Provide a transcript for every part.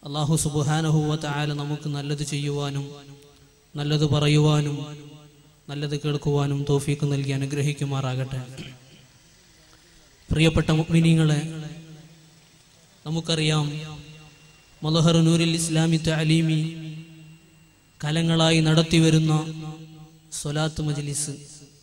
അല്ലാഹു സുബ്ഹാനഹു വ തആല നമുക്ക് നല്ലത് ചെയ്യുവാനും നല്ലത് പറയുവാനും നല്ലത് കേൾക്കുവാനും തൗഫീഖ് നൽകി അനുഗ്രഹിക്കുമാറാകട്ടെ. പ്രിയപ്പെട്ട മുഅ്മിനീങ്ങളെ, നമുക്കറിയാം മളഹർ നൂറുൽ ഇസ്ലാമി തഅലീമി കാലങ്ങളായി നടത്തിവരുന്ന സ്വലാത്ത് മജ്ലിസ്.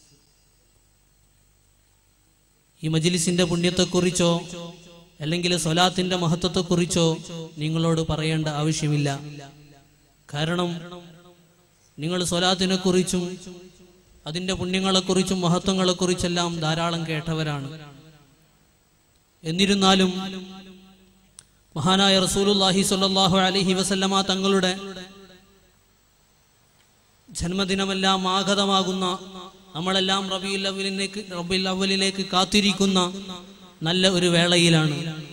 ഈ മജ്ലിസിന്റെ പുണ്യത്തെക്കുറിച്ചോ അല്ലെങ്കിൽ സ്വലാത്തിന്റെ മഹത്വത്തെക്കുറിച്ചോ നിങ്ങളോട് പറയേണ്ട ആവശ്യമില്ല. കാരണം നിങ്ങൾ സ്വലാത്തിനെ കുറിച്ചും അതിന്റെ പുണ്യങ്ങളെക്കുറിച്ചും മഹത്വങ്ങളെക്കുറിച്ചെല്ലാം ധാരാളം കേട്ടവരാണ്. എന്നിരുന്നാലും മഹാനായ റസൂലുള്ളാഹി സ്വല്ലല്ലാഹു അലൈഹി വസല്ലമ തങ്ങളുടെ ജന്മദിനമെല്ലാം ആഗതമാകുന്ന, നമ്മളെല്ലാം റബീഉൽ അവ്വലിലേക്ക് കാത്തിരിക്കുന്ന നല്ല ഒരു വേളയിലാണ്.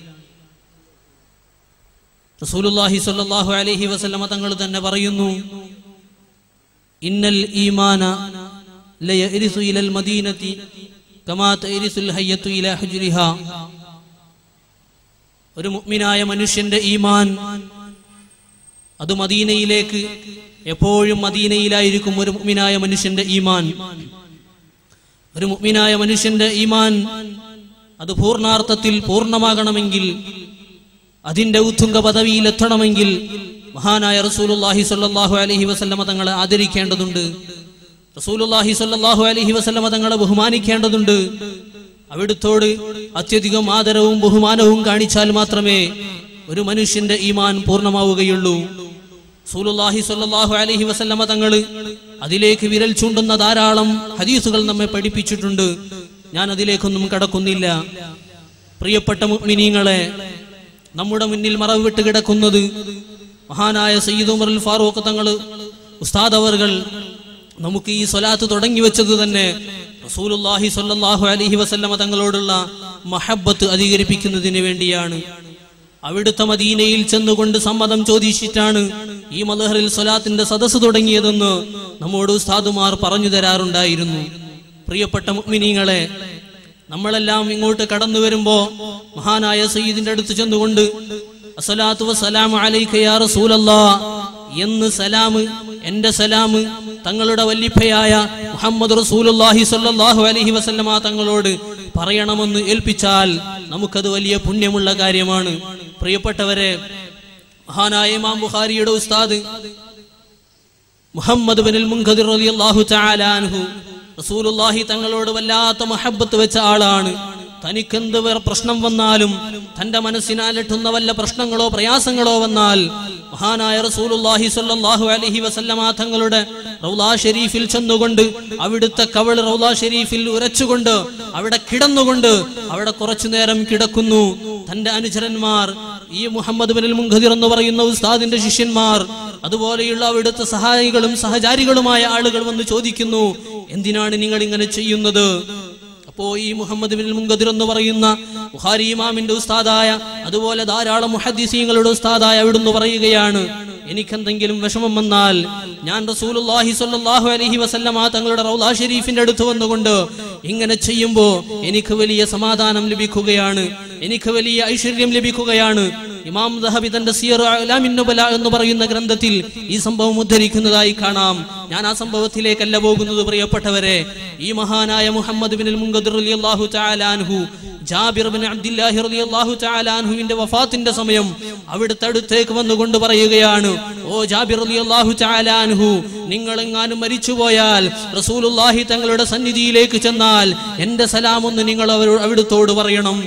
റസൂലുള്ളാഹി സ്വല്ലല്ലാഹു അലൈഹി വസല്ലമ തങ്ങൾ തന്നെ പറയുന്നു, ഇന്നൽ ഈമാന ലയരിസു ഇലൽ മദീനതി കമാ തരിസുൽ ഹയ്യത്തു ഇലാ ഹുജ്രിഹാ. ഒരു മുഅ്മിനായ മനുഷ്യന്റെ ഈമാൻ അത് മദീനയിലേക്ക്, എപ്പോഴും മദീനയിലായിരിക്കും ഒരു മുഅ്മിനായ മനുഷ്യന്റെ ഈമാൻ. ഒരു മുഅ്മിനായ മനുഷ്യന്റെ ഈമാൻ അത് പൂർണ്ണാർത്ഥത്തിൽ പൂർണ്ണമാകണമെങ്കിൽ, അതിന്റെ ഉത്തുംഗ പദവിയിൽ എത്തണമെങ്കിൽ മഹാനായ റസൂലുള്ളാഹി സ്വല്ലല്ലാഹു അലൈഹി വസല്ലമ തങ്ങളെ ആദരിക്കേണ്ടതുണ്ട്. റസൂലുള്ളാഹി സ്വല്ലല്ലാഹു അലൈഹി വസല്ലമ തങ്ങളെ ബഹുമാനിക്കേണ്ടതുണ്ട്. അവിടുത്തോട് അത്യധികം ആദരവും ബഹുമാനവും കാണിച്ചാൽ മാത്രമേ ഒരു മനുഷ്യന്റെ ഈമാൻ പൂർണ്ണമാവുകയുള്ളൂ. റസൂലുള്ളാഹി സ്വല്ലല്ലാഹു അലൈഹി വസല്ലമ തങ്ങൾ അതിലേക്ക് വിരൽ ചൂണ്ടുന്ന ധാരാളം ഹദീസുകൾ നമ്മെ പഠിപ്പിച്ചിട്ടുണ്ട്. ഞാൻ അതിലേക്കൊന്നും കടക്കുന്നില്ല. പ്രിയപ്പെട്ട മുഅ്മിനീങ്ങളെ, നമ്മുടെ മുന്നിൽ മറവ് വിട്ട് കിടക്കുന്നത് മഹാനായ സയ്യിദ് ഉമറുൽ ഫാറൂഖ് തങ്ങൾ ഉസ്താദ് അവർകൾ നമുക്ക് ഈ സ്വലാത്ത് തുടങ്ങി വെച്ചത് തന്നെ റസൂലുള്ളാഹി സ്വല്ലല്ലാഹു അലൈഹി വസല്ലമ തങ്ങളോടുള്ള മഹബ്ബത്ത് അധികരിപ്പിക്കുന്നതിന് വേണ്ടിയാണ്. അവിടുത്തെ മദീനയിൽ ചെന്നുകൊണ്ട് സമ്മതം ചോദിച്ചിട്ടാണ് ഈ മളഹറിൽ സ്വലാത്തിന്റെ സദസ്സ് തുടങ്ങിയതെന്ന് നമ്മോട് ഉസ്താദുമാർ പറഞ്ഞു തരാറുണ്ടായിരുന്നു. പ്രിയപ്പെട്ട മുഅ്മിനീങ്ങളെ, നമ്മളെല്ലാം ഇങ്ങോട്ട് കടന്നു വരുമ്പോ മഹാനായ സയ്യിദിന്റെ അടുത്ത് ചെന്നുകൊണ്ട് അസ്സലാത്തു വസ്സലാമു അലൈക യാ റസൂലല്ലാഹ് എന്ന് സലാമ്, എന്റെ സലാമ് തങ്ങളുടെ വല്ലിപ്പയായ മുഹമ്മദ് റസൂലുള്ളാഹി സ്വല്ലല്ലാഹു അലൈഹി വസല്ലമ തങ്ങളോട് പറയണമെന്ന് ഏൽപ്പിച്ചാൽ നമുക്കത് വലിയ പുണ്യമുള്ള കാര്യമാണ്. പ്രിയപ്പെട്ടവരെ, മഹാനായ ഇമാം ബുഖാരിയുടെ ഉസ്താദ് മുഹമ്മദ് ബിനുൽ മുൻകദിർ റളിയല്ലാഹു തആല അൻഹു റസൂലുള്ളാഹി തങ്ങളോട് വല്ലാത്ത മഹബ്ബത്ത് വെച്ച ആളാണ്. തനിക്കെന്ത് പ്രശ്നം വന്നാലും, തന്റെ മനസ്സിനാലട്ടുന്ന വല്ല പ്രശ്നങ്ങളോ പ്രയാസങ്ങളോ വന്നാൽ മഹാനായ റസൂലുള്ളാഹി സ്വല്ലല്ലാഹു അലൈഹി വസല്ലമ തങ്ങളുടെ റൗളാ ഷരീഫിൽ ചെന്നുകൊണ്ട് അവിടുത്തെ കവൾ റൗളാ ഷരീഫിൽ ഉരച്ചുകൊണ്ട് അവിടെ കിടന്നുകൊണ്ട് അവിടെ കുറച്ചു നേരം കിടക്കുന്നു. തന്റെ അനുചരന്മാർ, ഈ മുഹമ്മദ് ബിനുൽ മുൻകദിർ എന്ന് പറയുന്ന ഉസ്താദിന്റെ ശിഷ്യന്മാർ, അതുപോലെയുള്ള അവിടുത്തെ സഹായികളും സഹചാരികളുമായ ആളുകൾ വന്ന് ചോദിക്കുന്നു, എന്തിനാണ് നിങ്ങൾ ഇങ്ങനെ ചെയ്യുന്നത്? അപ്പോ ഈ മുഹമ്മദ് ബിനുൽ മുൻകദിർ എന്ന് പറയുന്ന ബുഖാരി ഇമാമിന്റെ ഉസ്താദായ, അതുപോലെ ധാരാളം മുഹദ്ദിസീങ്ങളുടെ ഉസ്താദായ അവിടുന്ന് പറയുകയാണ്, എനിക്കെന്തെങ്കിലും വിഷമം വന്നാൽ ഞാൻ റസൂലുള്ളാഹി സ്വല്ലല്ലാഹു അലൈഹി വസല്ലമ തങ്ങളുടെ റൗളാ ഷരീഫിന്റെ അടുത്ത് വന്നുകൊണ്ട് ഇങ്ങനെ ചെയ്യുമ്പോ എനിക്ക് വലിയ സമാധാനം ലഭിക്കുകയാണ്, എനിക്ക് വലിയ ഐശ്വര്യം ലഭിക്കുകയാണ്. ഇമാം ദഹബി തന്റെ സിയർ അഅ്ലാമിൻ നുബല എന്ന് പറയുന്ന ഗ്രന്ഥത്തിൽ ഈ സംഭവം ഉദ്ധരിക്കുന്നതായി കാണാം. ഞാൻ ആ സംഭവത്തിലേക്കല്ല പോകുന്നത് പ്രിയപ്പെട്ടവരെ. ഈ മഹാനായ മുഹമ്മദ് ബിനുൽ മുൻകദിർ റളിയല്ലാഹു തആല അൻഹു ജാബിർ ബിൻ അബ്ദുല്ലാഹി റളിയല്ലാഹു തആല അൻഹുവിന്റെ വഫാത്തിന്റെ സമയം അവിടുത്തെ അടുത്തേക്ക് വന്നുകൊണ്ട് പറയുകയാണ്, ഓ ജാബിർ റളിയല്ലാഹു തആല അൻഹു, നിങ്ങൾ എങ്ങാനും മരിച്ചുപോയാൽ റസൂലുള്ളാഹി തങ്ങളുടെ സന്നിധിയിലേക്ക് ചെന്നാൽ എന്റെ സലാം ഒന്ന് നിങ്ങൾ അവിടുത്തോട് പറയണം,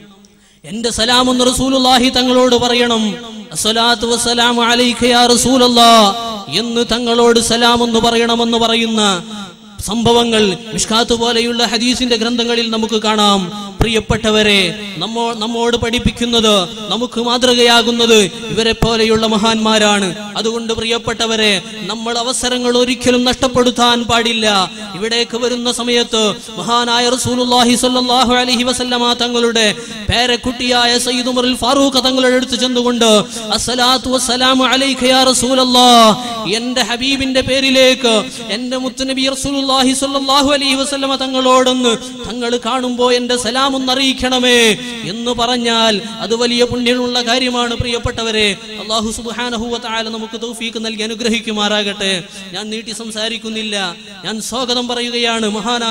എന്റെ സലാം ഒന്ന് റസൂലുള്ളാഹി തങ്ങളോട് പറയണം. അസ്സലാത്തു വസ്സലാമു അലൈക യാ റസൂലല്ലാഹ് എന്ന് തങ്ങളോട് സലാം ഒന്ന് പറയണമെന്ന് പറയുന്ന സംഭവങ്ങൾ മിഷ്കാത്ത് പോലെയുള്ള ഹദീസിന്റെ ഗ്രന്ഥങ്ങളിൽ നമുക്ക് കാണാം. പ്രിയപ്പെട്ടവരെ, നമ്മോട് പഠിപ്പിക്കുന്നത്, നമുക്ക് മാതൃകയാകുന്നത് ഇവരെ പോലെയുള്ള മഹാന്മാരാണ്. അതുകൊണ്ട് പ്രിയപ്പെട്ടവരെ, നമ്മൾ അവസരങ്ങൾ ഒരിക്കലും നഷ്ടപ്പെടുത്താൻ പാടില്ല. ഇവിടേക്ക് വരുന്ന സമയത്ത് മഹാനായ റസൂലുള്ളാഹി സ്വല്ലല്ലാഹു അലൈഹി വസല്ലമ തങ്ങളുടെ പേരക്കുട്ടിയായ സയ്യിദ് ഉമറുൽ ഫാറൂഖ് തങ്ങളുടെ അടുത്ത് ചെന്നുകൊണ്ട് അസ്സലാത്തു വസ്സലാമു അലൈക യാ റസൂലല്ലാഹ്, എന്റെ ഹബീബിന്റെ പേരിലേക്ക് എന്റെ മുത്തുനബി റസൂലുള്ളാഹി സ്വല്ലല്ലാഹു അലൈഹി വസല്ലമ തങ്ങളോടൊന്ന് തങ്ങൾ കാണുമ്പോൾ എന്റെ സലാം സലാമൊന്ന് അറിയിക്കണമേ എന്ന് പറഞ്ഞാൽ അത് വലിയ പുണ്യമുള്ള കാര്യമാണ് പ്രിയപ്പെട്ടവരെ. അല്ലാഹു സുബ്ഹാനഹു വ തആല നമുക്ക് തൗഫീഖ് നൽകി അനുഗ്രഹിക്കുമാറാകട്ടെ. ഞാൻ നീട്ടി സംസാരിക്കുന്നില്ല, ഞാൻ സ്വാഗതം പറയുകയാണ്.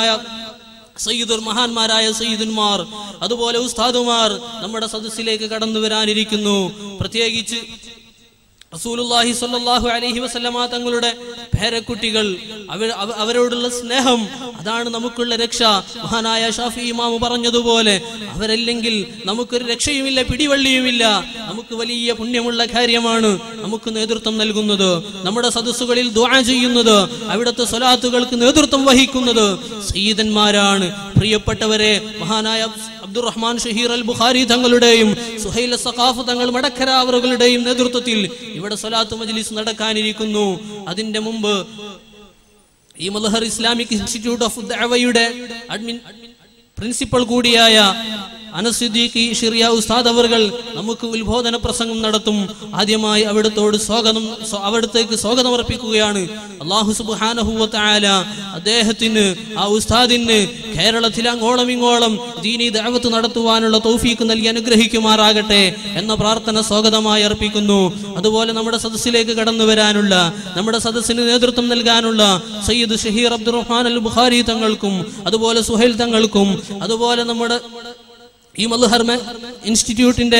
മഹാന്മാരായ സയ്യിദുമാർ, അതുപോലെ ഉസ്താദുമാർ നമ്മുടെ സദസ്സിലേക്ക് കടന്നു വരാനിരിക്കുന്നു. പ്രത്യേകിച്ച് റസൂലുള്ളാഹി സ്വല്ലല്ലാഹു അലൈഹി വസല്ലമ തങ്ങളുടെ പേരക്കുട്ടികൾ, അവരോടുള്ള സ്നേഹം, അതാണ് നമുക്കുള്ള രക്ഷ. മഹാനായ ഷാഫി ഇമാം പറഞ്ഞതുപോലെ അവരല്ലെങ്കിൽ നമുക്കൊരു രക്ഷയുമില്ല, പിടിവള്ളിയുമില്ല. നമുക്ക് വലിയ പുണ്യമുള്ള കാര്യമാണ് നമുക്ക് നേതൃത്വം നൽകുന്നത്, നമ്മുടെ സദസ്സുകളിൽ ദുആ ചെയ്യുന്നത്, അവിടുത്തെ സ്വലാത്തുകൾക്ക് നേതൃത്വം വഹിക്കുന്നത് സയ്യിദന്മാരാണ്. പ്രിയപ്പെട്ടവരെ, മഹാനായ അബ്ദുറഹ്മാൻ ഷഹീർ അൽ ബുഖാരി തങ്ങളുടെയും സുഹൈൽ സഖാഫ് തങ്ങൾ മടക്കര അവരുടെയും നേതൃത്വത്തിൽ ഇവിടെ സ്വലാത്ത് മജ്ലിസ് നടക്കാനിരിക്കുന്നു. അതിന്റെ മുമ്പ് ഈ മൽഹർ ഇസ്ലാമിക് ഇൻസ്റ്റിറ്റ്യൂട്ട് ഓഫ് ദഅവയുടെ പ്രിൻസിപ്പൽ കൂടിയായ അനസിദ്ദീഖി ഷിറിയ ഉസ്താദ് അവർകൾ നമുക്ക് ഉത്ബോധന പ്രസംഗം നടത്തും. ആദ്യമായി അവിടത്തേക്ക് സ്വാഗതം അർപ്പിക്കുകയാണ്. അല്ലാഹു സുബ്ഹാനഹു വ തആല അദ്ദേഹത്തിന്, ആ ഉസ്താദിന് കേരളത്തിൽ അങ്ങോളം ഇങ്ങോളം ദീനി ദഅവത്ത് നടത്തുവാനുള്ള തൗഫീഖ് നൽകി അനുഗ്രഹിക്കുമാറാകട്ടെ എന്ന പ്രാർത്ഥന സ്വാഗതമായി അർപ്പിക്കുന്നു. അതുപോലെ നമ്മുടെ സദസ്സിലേക്ക് കടന്നു വരാനുള്ള, നമ്മുടെ സദസ്സിന് നേതൃത്വം നൽകാനുള്ള സയ്യിദ് ഷഹീർ അബ്ദുറഹ്മാൻ അൽ ബുഖാരി തങ്ങൾക്കും, അതുപോലെ സുഹൈൽ തങ്ങൾക്കും, അതുപോലെ നമ്മുടെ ഈ മൽഹർ ഇൻസ്റ്റിറ്റ്യൂട്ടിന്റെ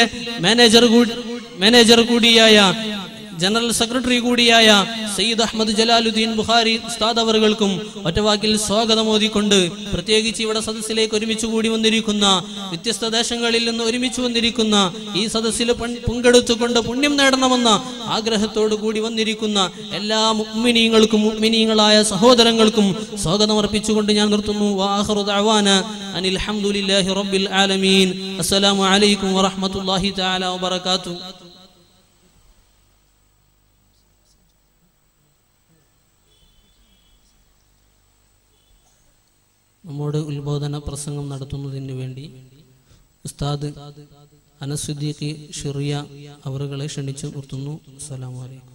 മാനേജർ കൂടിയായ, ജനറൽ സെക്രട്ടറി കൂടിയായ സയ്യിദ് അഹമ്മദ് ജലാലുദ്ദീൻ ബുഖാരി ഉസ്താദ് അവർകൾക്കും ഒറ്റവാക്കിൽ സ്വാഗതം ഓതിക്കൊണ്ട്, പ്രത്യേകിച്ച് ഇവിടെ സദസ്സിലേക്ക് ഒരുമിച്ച് കൂടി വന്നിരിക്കുന്ന, വ്യത്യസ്ത ദേശങ്ങളിൽ നിന്ന് ഒരുമിച്ച് വന്നിരിക്കുന്ന, ഈ സദസ്സിൽ പങ്കെടുത്തുകൊണ്ട് പുണ്യം നേടണമെന്ന ആഗ്രഹത്തോടു കൂടി വന്നിരിക്കുന്ന എല്ലാ മുഅ്മിനീങ്ങൾക്കും, മുഅ്മിനീങ്ങളായ സഹോദരങ്ങൾക്കും സ്വാഗതം അർപ്പിച്ചുകൊണ്ട് ഞാൻ നിർത്തുന്നു. വആഖിറു ദഅവാന അനിൽ ഹംദുലില്ലാഹി റബ്ബിൽ ആലമീൻ. അസ്സലാമു അലൈക്കും വറഹ്മത്തുള്ളാഹി തആല വബറകാതുഹു. നമ്മോട് ഉത്ബോധന പ്രസംഗം നടത്തുന്നതിന് വേണ്ടി ഉസ്താദ് അനസിദ്ദീഖി ഷിറിയ അവറുകളെ ക്ഷണിച്ചു നിർത്തുന്നു. അസ്സലാമു അലൈക്കും.